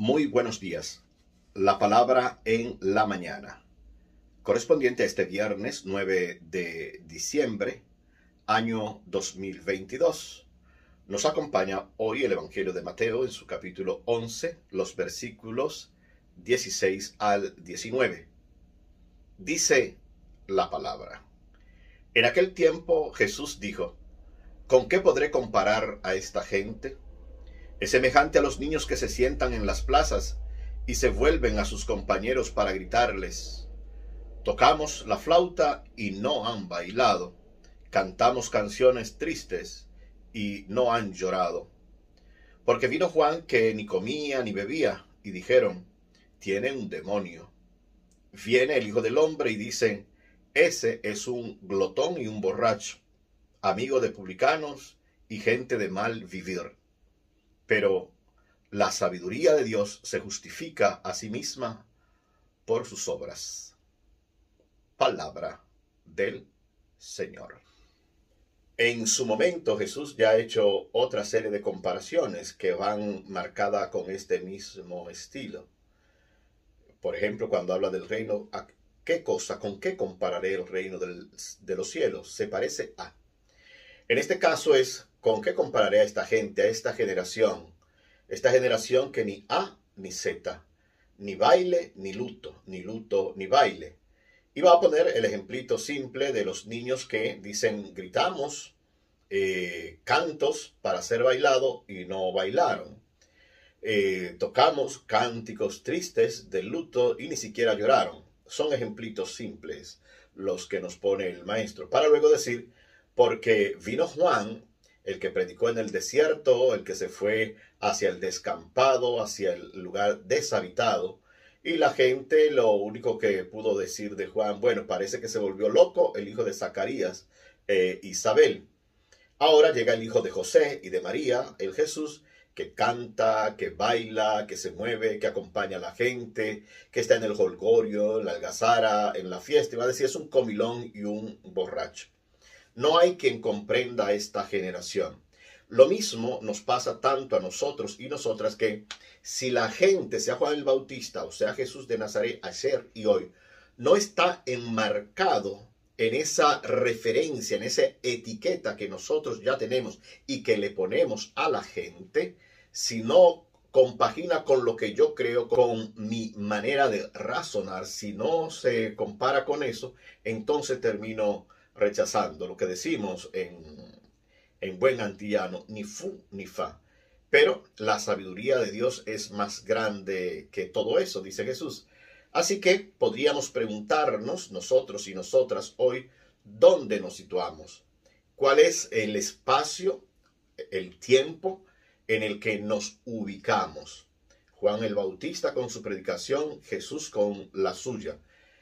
Muy buenos días. La palabra en la mañana, correspondiente a este viernes 9 de diciembre, año 2022. Nos acompaña hoy el Evangelio de Mateo en su capítulo 11, los versículos 16 al 19. Dice la palabra: En aquel tiempo Jesús dijo: ¿Con qué podré comparar a esta gente? Es semejante a los niños que se sientan en las plazas y se vuelven a sus compañeros para gritarles: tocamos la flauta y no han bailado, cantamos canciones tristes y no han llorado. Porque vino Juan, que ni comía ni bebía, y dijeron: tiene un demonio. Viene el Hijo del Hombre y dicen: ese es un glotón y un borracho, amigo de publicanos y gente de mal vivir. Pero la sabiduría de Dios se justifica a sí misma por sus obras. Palabra del Señor. En su momento Jesús ya ha hecho otra serie de comparaciones que van marcadas con este mismo estilo. Por ejemplo, cuando habla del reino, ¿a qué cosa, con qué compararé el reino de los cielos? Se parece a. En este caso es: ¿con qué compararé a esta gente, a esta generación? Esta generación que ni A ni Z, ni baile ni luto, ni baile. Y va a poner el ejemplito simple de los niños que dicen: gritamos cantos para ser bailado y no bailaron. Tocamos cánticos tristes del luto y ni siquiera lloraron. Son ejemplitos simples los que nos pone el maestro, para luego decir: porque vino Juan, el que predicó en el desierto, el que se fue hacia el descampado, hacia el lugar deshabitado, y la gente lo único que pudo decir de Juan: bueno, parece que se volvió loco el hijo de Zacarías, Isabel. Ahora llega el hijo de José y de María, el Jesús, que canta, que baila, que se mueve, que acompaña a la gente, que está en el jolgorio, en la algazara, en la fiesta, y va a decir: es un comilón y un borracho. No hay quien comprenda a esta generación. Lo mismo nos pasa tanto a nosotros y nosotras, que si la gente, sea Juan el Bautista o sea Jesús de Nazaret, ayer y hoy, no está enmarcado en esa referencia, en esa etiqueta que nosotros ya tenemos y que le ponemos a la gente, si no compagina con lo que yo creo, con mi manera de razonar, si no se compara con eso, entonces termino rechazando lo que decimos en buen antillano: ni fu ni fa. Pero la sabiduría de Dios es más grande que todo eso, dice Jesús. Así que podríamos preguntarnos nosotros y nosotras hoy: ¿dónde nos situamos? ¿Cuál es el espacio, el tiempo en el que nos ubicamos? Juan el Bautista con su predicación, Jesús con la suya.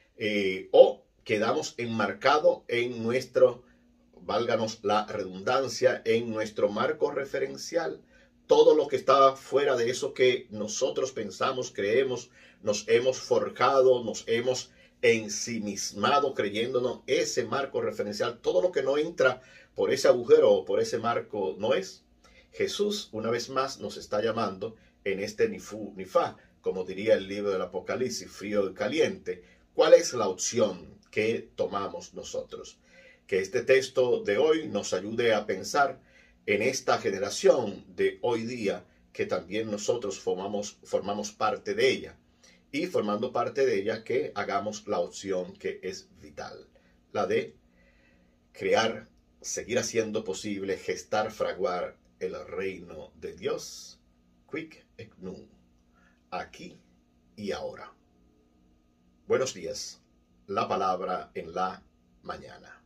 O quedamos enmarcados en nuestro, válganos la redundancia, en nuestro marco referencial. Todo lo que está fuera de eso que nosotros pensamos, creemos, nos hemos forjado, nos hemos ensimismado creyéndonos ese marco referencial, todo lo que no entra por ese agujero o por ese marco no es. Jesús una vez más nos está llamando en este ni fu ni fa, como diría el libro del Apocalipsis, frío y caliente. ¿Cuál es la opción que tomamos nosotros? Que este texto de hoy nos ayude a pensar en esta generación de hoy día, que también nosotros formamos parte de ella. Y formando parte de ella, que hagamos la opción que es vital, la de crear, seguir haciendo posible, gestar, fraguar el reino de Dios, quic et nunc, aquí y ahora. Buenos días. La palabra en la mañana.